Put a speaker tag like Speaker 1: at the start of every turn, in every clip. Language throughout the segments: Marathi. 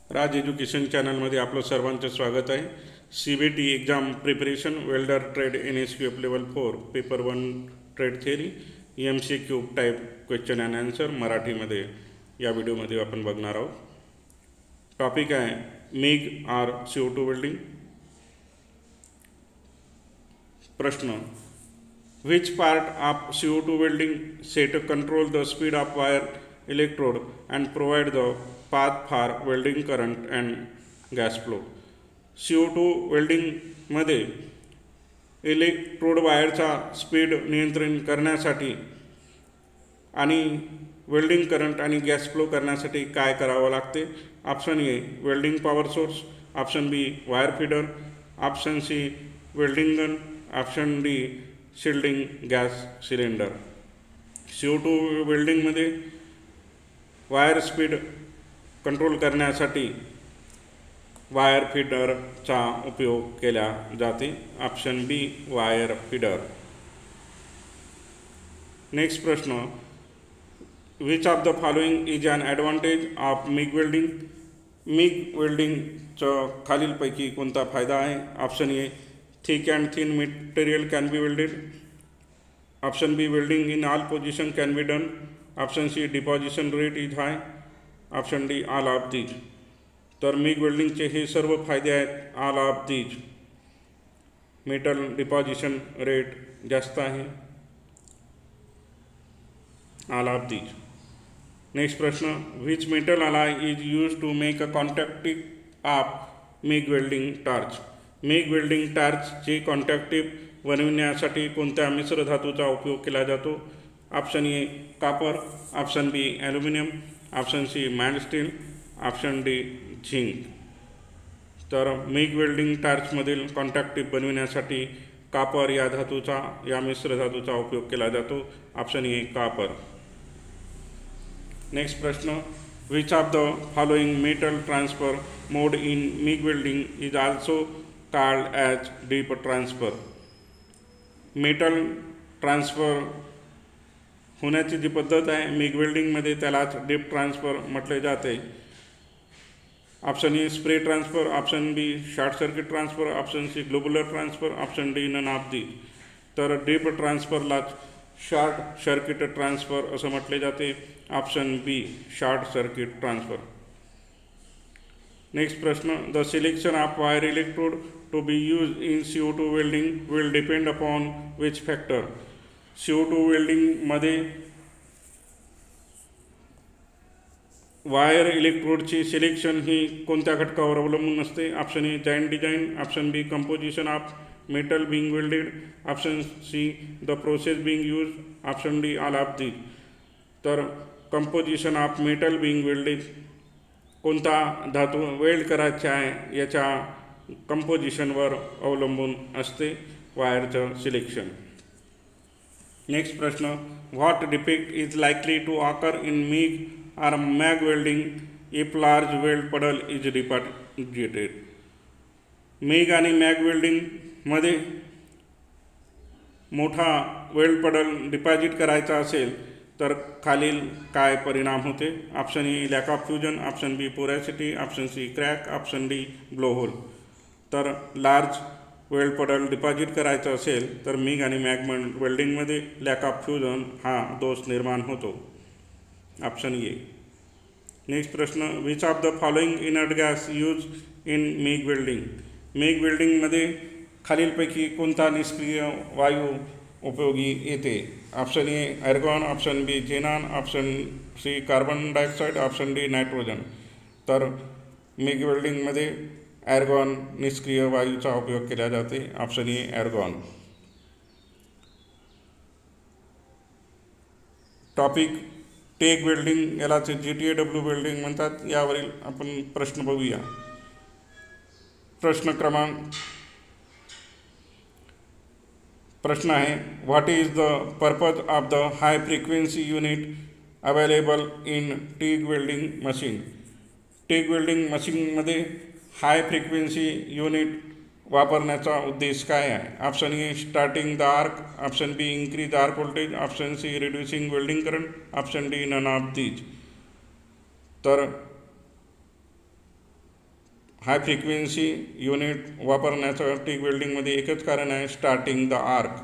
Speaker 1: राज एज्युकेशन चॅनलमध्ये आपलं सर्वांचं स्वागत आहे. CBT exam preparation welder trade NSQF level 4 paper 1 trade theory MCQ type question and answer मराठीमध्ये या व्हिडिओमध्ये आपण बघणार आहोत. टॉपिक आहे MIG or CO2 वेल्डिंग. प्रश्न, which part of CO2 welding set control the speed of wire electrode and provide the path for welding current and gas flow. CO2 वेल्डिंगमध्ये इलेक्ट्रोड वायरचा स्पीड नियंत्रित करण्यासाठी आणि वेल्डिंग करंट आणि गॅस फ्लो करण्यासाठी काय करावं लागते? Option A welding power source, option B wire feeder, option C welding gun, option D shielding gas cylinder. CO2 वेल्डिंगमध्ये वायर स्पीड कंट्रोल करण्यासाठी वायर फीडरचा उपयोग केला जाते. Option B wire feeder. Next प्रश्न, which of the following is an advantage of MIG welding. MIG वेल्डिंगचं खालीलपैकी कोणता फायदा आहे? Option A thick and thin material can be welded, option B welding in all position can be done, option C deposition rate is high, option D all of these. तर MIG वेल्डिंगचे हे सर्व फायदे आहेत. All of these, metal deposition rate जास्त आहे, ऑल ऑफ दीज. नेक्स्ट प्रश्न, which metal alloy is use to make a contactive of MIG welding torch. MIG welding टॉर्चची कॉन्टॅक्टिव्ह बनविण्यासाठी कोणत्या मिश्र धातूचा उपयोग केला जातो? Option A copper, option B aluminium, option C mild steel, option D zinc. तर MIG वेल्डिंग टॉर्चमधील कॉन्टॅक्टिव्ह बनविण्यासाठी कॉपर या मिश्र धातूचा उपयोग केला जातो. Option A copper. नेक्स्ट प्रश्न, which of the following metal transfer mode in MIG welding is also called as dip transfer. Metal transfer होण्याची जी पद्धत आहे MIG वेल्डिंगमध्ये त्यालाच डीप ट्रान्सफर म्हटले जाते. Option A spray transfer, option B short circuit transfer, option C globular transfer, option D none of the. तर डीप ट्रान्सफरलाच शॉर्ट सर्किट ट्रान्सफर असं म्हटले जाते. Option B short circuit transfer. Next प्रश्न, the selection of wire electrode to be use in CO2 welding will depend upon which factor. CO2 वेल्डिंगमध्ये वायर इलेक्ट्रोडची सिलेक्शन ही कोणत्या घटकावर अवलंबून असते? Option A joint design, option B composition of metal being welded, option C the process being use, option D all of these. तर composition of metal being welded, कोणता धातू वेल्ड करायचा आहे याच्या कंपोजिशनवर अवलंबून असते वायरचं सिलेक्शन. नेक्स्ट प्रश्न, what defect is likely to occur in MIG or MAG welding if large weld puddle is deposited. MIG आणि MAG वेल्डिंगमध्ये मोठा वेल्ड पडल डिपॉझिट करायचा असेल तर खालील काय परिणाम होते? Option A lack of fusion, option B porosity, option C crack, option D blow hole. तर लार्ज वेल्ड पडल डिपॉझिट करायचं असेल तर MIG आणि MAG वेल्डिंगमध्ये लॅक ऑफ फ्युजन हा दोष निर्माण होतो. Option A. नेक्स्ट प्रश्न, which of the following inert gas use in MIG welding. MIG वेल्डिंगमध्ये खालीलपैकी कोणता निष्क्रिय वायू उपयोगी येते? Option A argon, option B xenon, option C carbon dioxide, option D nitrogen. तर MIG वेल्डिंगमध्ये आर्गॉन निष्क्रिय वायूचा उपयोग केला जाते. Option A argon. Topic TIG welding, यालाच GTAW वेल्डिंग म्हणतात. यावरील आपण प्रश्न बघूया. प्रश्न आहे, what is the purpose of the high frequency unit available in TIG welding machine. TIG welding मशीनमध्ये हाय फ्रिक्वेन्सी युनिट वापरण्याचा उद्देश काय आहे? Option A starting the arc, option B increase arc voltage, option C reducing welding current, option D none of these. तर हाय फ्रिक्वेन्सी युनिट वापरण्याचं टिक वेल्डिंगमध्ये एकच कारण आहे, starting the arc.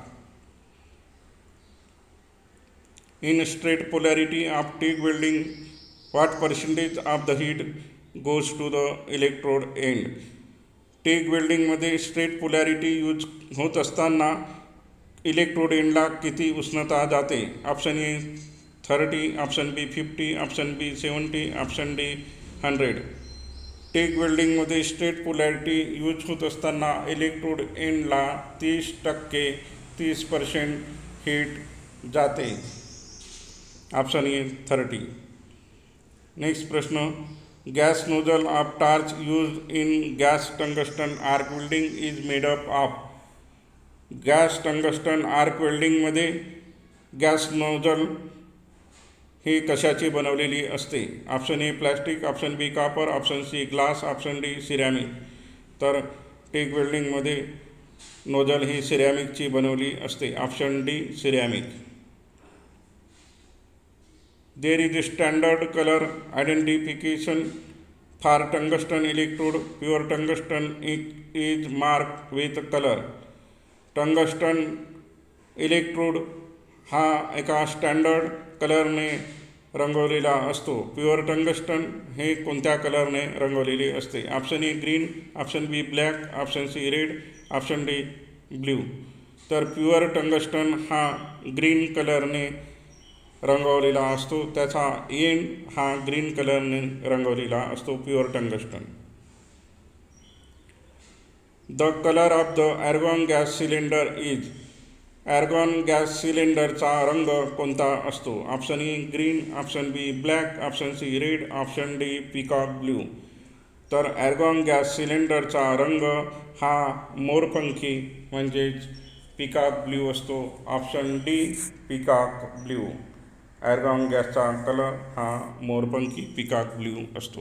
Speaker 1: In straight polarity of TIG welding, what percentage of the heat goes to the electrode end? TIG वेल्डिंगमध्ये स्ट्रेट पोलॅरिटी यूज होत असताना इलेक्ट्रोड एंडला किती उष्णता जाते? Option A 30, option B 50, option B 70, option D 100. TIG वेल्डिंगमध्ये स्ट्रेट पोलॅरिटी यूज होत असताना इलेक्ट्रोड एंडला 30% 30% हीट जाते. Option A 30. नेक्स्ट प्रश्न, gas nozzle of torch use in gas tungsten arc welding is made up of. Gas tungsten arc वेल्डिंगमध्ये गॅस नोजल ही कशाची बनवलेली असते? ऑप्शन ए plastic, option B copper, option C glass, option D ceramic. तर टिग वेल्डिंगमध्ये नोजल ही सिरॅमिकची बनवली असते. Option D ceramic. There is a standard color identification for tungsten electrode. Pure tungsten is marked with color. Tungsten electrode हा एका स्टँडर्ड कलरने रंगवलेला असतो. प्युअर टंगस्टन हे कोणत्या कलरने रंगवलेले असते? Option A green, option B black, option C red, option D blue. तर प्युअर टंगस्टन हा ग्रीन कलरने रंगवलेला असतो. त्याचा एंड हा ग्रीन कलरने रंगवलेला असतो. Pure tungsten. The colour of the argon gas cylinder is. Argon gas सिलेंडरचा रंग कोणता असतो? Option A green, option B black, option C red, option D peacock blue. तर आर्गॉन गॅस सिलेंडरचा रंग हा मोरपंखी म्हणजेच पिकॉक ब्ल्यू असतो. Option D peacock blue. Argon गॅसचा कलर हा मोरपंखी पिकॉक ब्ल्यू असतो.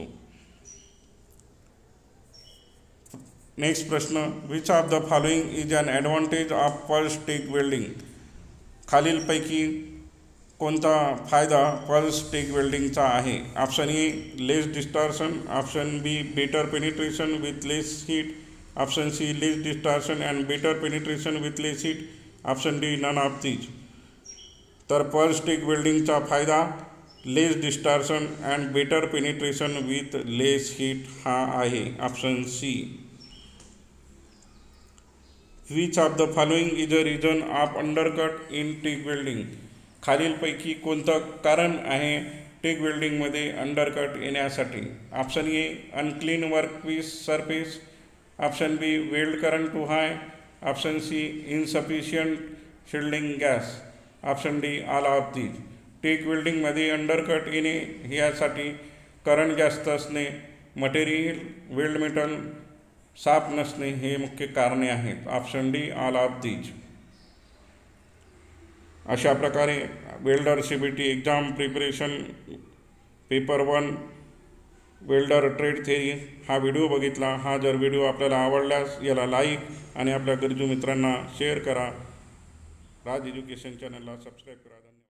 Speaker 1: नेक्स्ट प्रश्न, which of the following is an advantage of pulse TIG welding. खालीलपैकी कोणता फायदा पल्स टिग वेल्डिंगचा आहे? Option A less distortion, option B better penetration with less heat, option C less distortion and better penetration with less heat, option D none of these. तर पल्स टिग वेल्डिंगचा फायदा less distortion and better penetration with less heat हा आहे. Option C. Which of the following is a reason of undercut in TIG welding. खालीलपैकी कोणतं कारण आहे टिग वेल्डिंगमध्ये अंडरकट येण्यासाठी? Option A unclean workpiece surface, option B weld current too high, option C insufficient shielding gas, option D all of these. TIG वेल्डिंगमध्ये अंडरकट येणे यासाठी करंट जास्त असणे, मटेरियल वेल्ड मेटल साफ नसणे हे मुख्य कारणे आहेत. Option D all of these. अशा प्रकारे welder CBT exam preparation paper 1 welder trade theory हा व्हिडिओ बघितला. हा जर व्हिडिओ आपल्याला आवडल्यास याला लाईक आणि आपल्या गरजू मित्रांना शेअर करा. राज एज्युकेशन चॅनलला सबस्क्राईब करा.